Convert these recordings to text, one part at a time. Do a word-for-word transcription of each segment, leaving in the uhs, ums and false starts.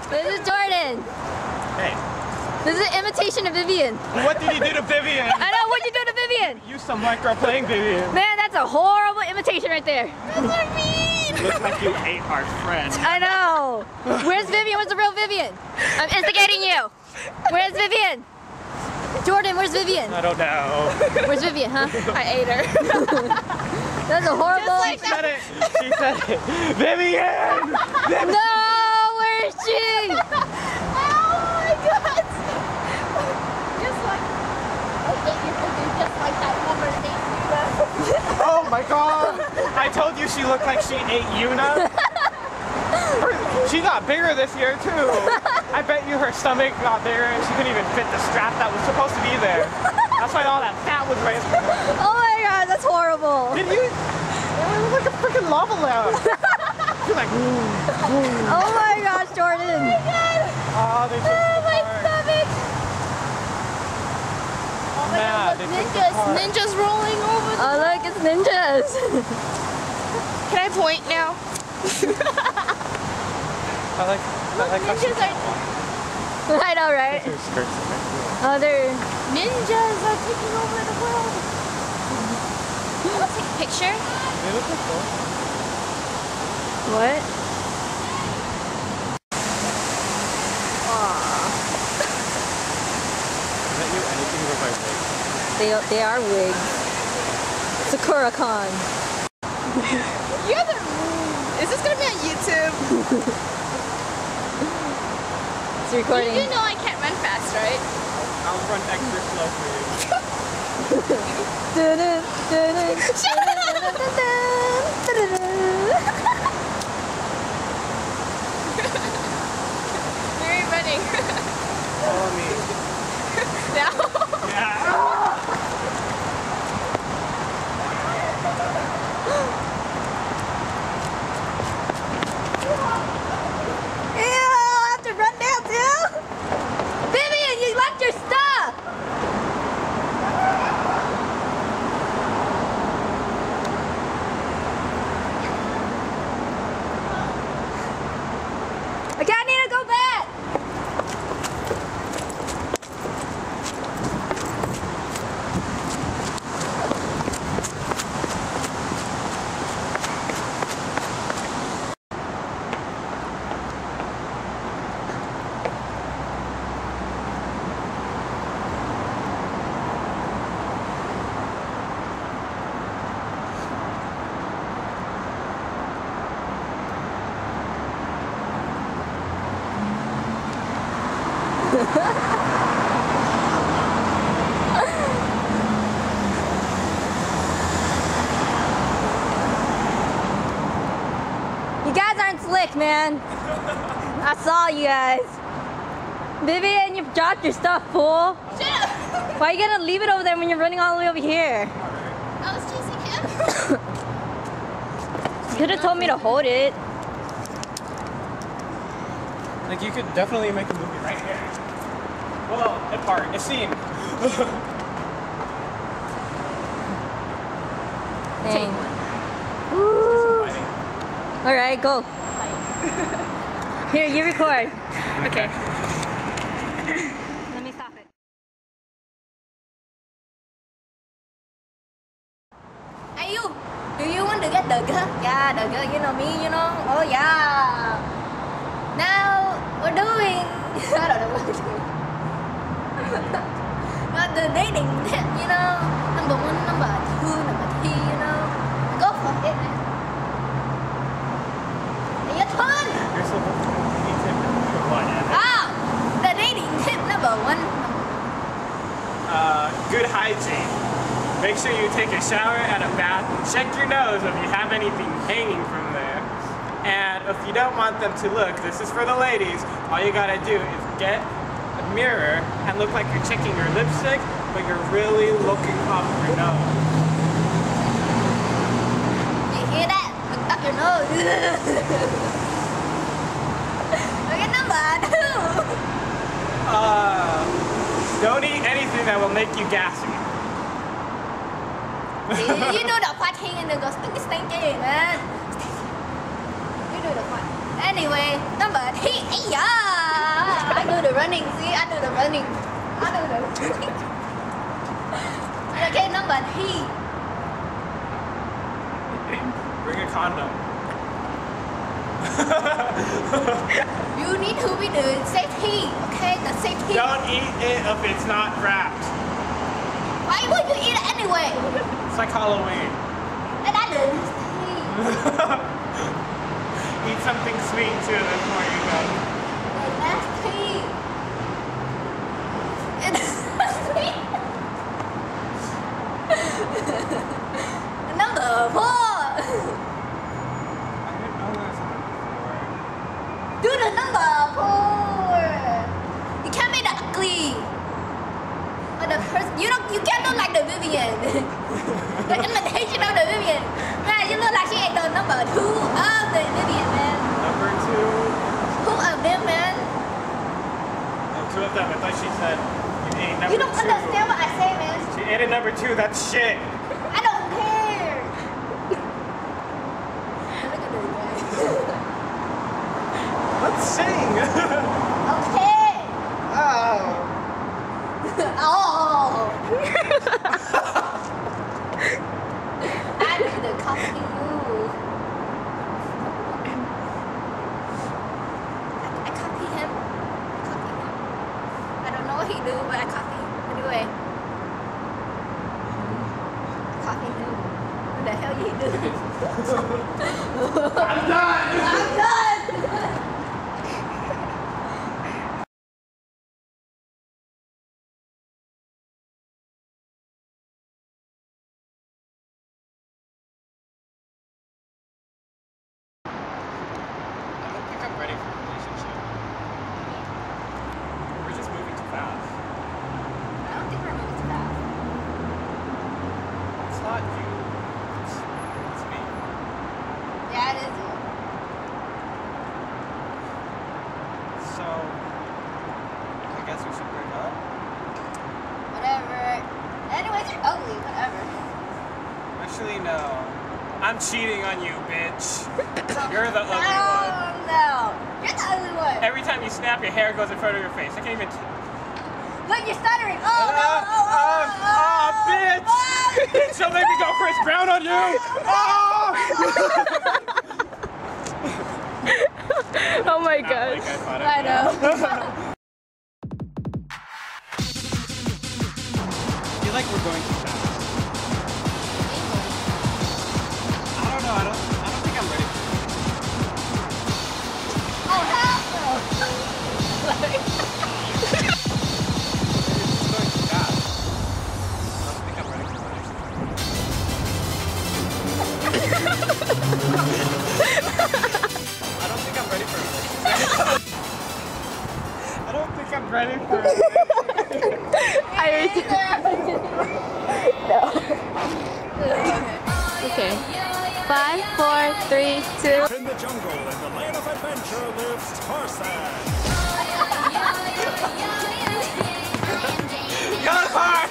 This is Jordan. Hey. This is an imitation of Vivian. What did you do to Vivian? I know, what'd you do to Vivian? You some micro playing Vivian. Man, that's a horrible imitation right there. That's what I mean. Looks like you ate our friend. I know. Where's Vivian? Where's the real Vivian? I'm instigating you. Where's Vivian? Jordan, where's Vivian? I don't know. Where's Vivian, huh? I ate her. That's a horrible... She said it. She said it. Vivian! Vivian! No, where is she? Oh my god! Just like, I ate your cookies just like that woman ate you. Oh my god! I told you she looked like she ate Yuna. She got bigger this year too. I bet you her stomach got bigger and she couldn't even fit the strap that was supposed to be there. That's why all that fat was raised. Oh my god, that's horrible. Did you? It was like a freaking lava lamp. She's like, ooh, ooh. Oh my gosh, Jordan. Oh my god! Oh, they took Oh, it my apart. stomach! Oh my Nah, god, they look, took it ninjas! apart. Ninjas rolling over the... Oh look, it's ninjas. Can I point now? I like, I Look, like how she ninjas are... I know, right? her skirts in there. Oh, they're... Ninjas are taking over the world! I'll take a picture. They look like both. What? Aww. Is that you? Anything with my wig? They, they are wigs. Sakura-con. You're the... Is this gonna be on YouTube? It's recording. You do know I can't run fast, right? I'll run extra slow for you. Dun-dun, dun-dun, dun-dun, dun-dun, dun-dun. Where are you running? Follow me. Now? Yeah. Ew, I have to run down too? Vivian, you left your stuff! Okay, I need to go back! You guys aren't slick, man. I saw you guys. Vivian, you dropped your stuff, fool. Shut up! Why are you gonna leave it over there when you're running all the way over here? I was chasing him. You could have told me to hold it. Like you could definitely make a movie right here. Well, a part, a scene. Dang. Woo. All right, go. Here, you record. Okay. Let me stop it. Hey, you. Do you want to get the girl? Yeah, the girl. You know me. You know. Oh yeah. Now we're doing. I don't know what we're doing. Not the dating tip, you know. Number one, number two, number three. You know. Go for it, man. Hey, your turn. You're supposed to be number one. Ah, the dating tip number one. Uh, good hygiene. Make sure you take a shower and a bath. Check your nose if you have anything hanging from there. And if you don't want them to look, this is for the ladies, all you gotta do is get a mirror and look like you're checking your lipstick, but you're really looking up your nose. You hear that? Look up your nose. Look at number two. Uh, don't eat anything that will make you gassy. you, you know the party and the go stinky stinky, man. You know the part. Anyway, number three. Yeah. I do the running. See, I do the running. I do the running. Okay, number three. Bring a condom. You need to be the safety. Okay, the safety. Don't eat it if it's not wrapped. Why would you eat it anyway? It's like Halloween. And I did. Eat something sweet too before you go. And that's tea. And that's sweet. Number four. I didn't know there was a number four. Do the number four. You can't make it ugly. Or the person, you don't, you can't look like the Vivian. The imitation of the Vivian. Man, you look like she ain't the number two of the Vivian, man. Number two. Who of them, man? Oh, two of them. I thought she said you ate number You don't two. understand what I say, man. She ate a number two. That's shit. I don't care. Look at this guy. Let's sing. Okay. Oh. Oh. I need to copy you. I, I copy him. I copy him. I don't know what he do, but I copy. Anyway. I copy him. What the hell you do? I'm done. I'm done. I don't think I'm ready for a relationship. We're just moving too fast. I don't think we're moving too fast. It's not you. It's, it's me. Yeah, it is you. So, I guess we should break up. Whatever. Anyways, you're ugly. Whatever. Actually, no. I'm cheating on you, bitch. You're the ugly No, one. no. You're the ugly one. Every time you snap, your hair goes in front of your face. I can't even. T- Look, you're stuttering. Oh, no. Ah, Oh, oh, ah, oh, ah, oh, bitch. oh. Bitch, don't make me go Chris Brown on you. Oh, Oh my Not gosh. like I thought I it know. would. I feel like we're going too fast. I don't know. I don't. I don't think I'm ready for it. Oh, hell no. It's going too fast. I don't think I'm ready for it. I don't think I'm ready for it. I don't think I'm ready for it. I Okay. Five, four, three, two. In the jungle, in the land of adventure, lives Tarzan. Got hard!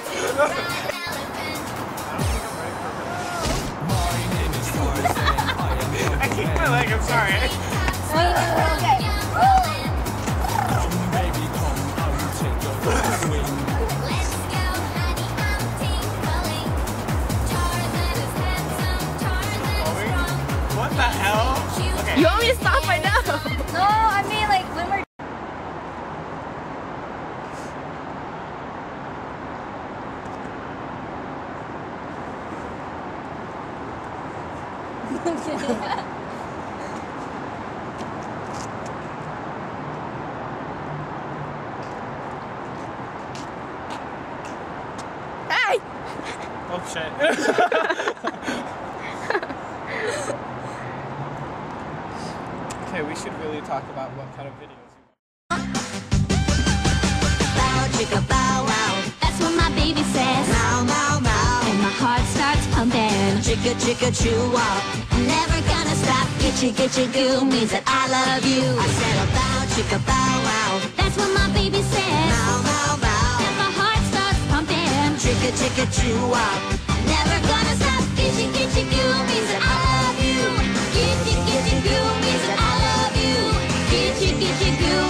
My name is Tarzan. I am your I kicked my leg, I'm sorry. Okay. Come, baby, come, I will take your first swing. What the hell? Okay. You want me to stop right now? No, I mean like when we're Hey! Oh shit. Okay, we should really talk about what kind of videos we want. Bow, chicka, bow, wow. That's what my baby says. Mow, mow, mow. And my heart starts pumping. Chicka, chicka, chew, wow. I'm never gonna stop. Gitchy, gitchy, goo means that I love you. I said a bow, chicka, bow, wow. That's what my baby says. Mow, mow, mow. And my heart starts pumping. Chicka, chicka, chew, wow. I'm never gonna stop. Gitchy, gitchy, goo means that I love you. Gitchy, gitchy, goo means that I love you. Gitchy, gitchy, goo